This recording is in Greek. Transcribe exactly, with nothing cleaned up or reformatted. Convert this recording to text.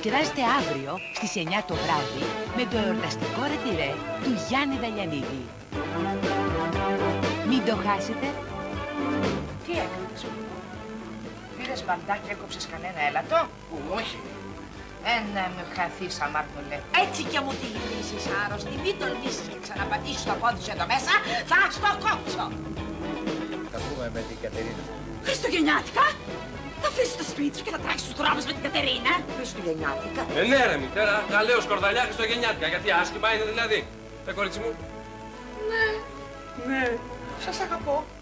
Διασκεδάζεται αύριο στις εννιά το βράδυ με το εορταστικό ρετυρέ του Γιάννη Βελιανίδη. Μην το χάσετε. Τι έκανες? Πήρες μπαντάκι, έκοψες κανένα έλατο? Όχι. Ένα μου χαθείς αμάρτωλε. Έτσι κι μου τη γυρίσεις άρρωστη, μην τολμήσεις και ξαναπατήσεις το πόδι σου εδώ μέσα, θα στο κόψω. Θα πούμε με την Κατερίνα. Χριστουγεννιάτικα! Θα αφήσεις το σπίτι σου και θα τράξεις τους δρόμους με την Κατερίνα. Χριστουγεννιάτικα. Ε, ναι ρε μητέρα, τα λέω σκορδαλιά Χριστουγεννιάτικα, γιατί άσχημα είναι δηλαδή. Τα κορίτσι μου. Ναι, ναι, σας αγαπώ.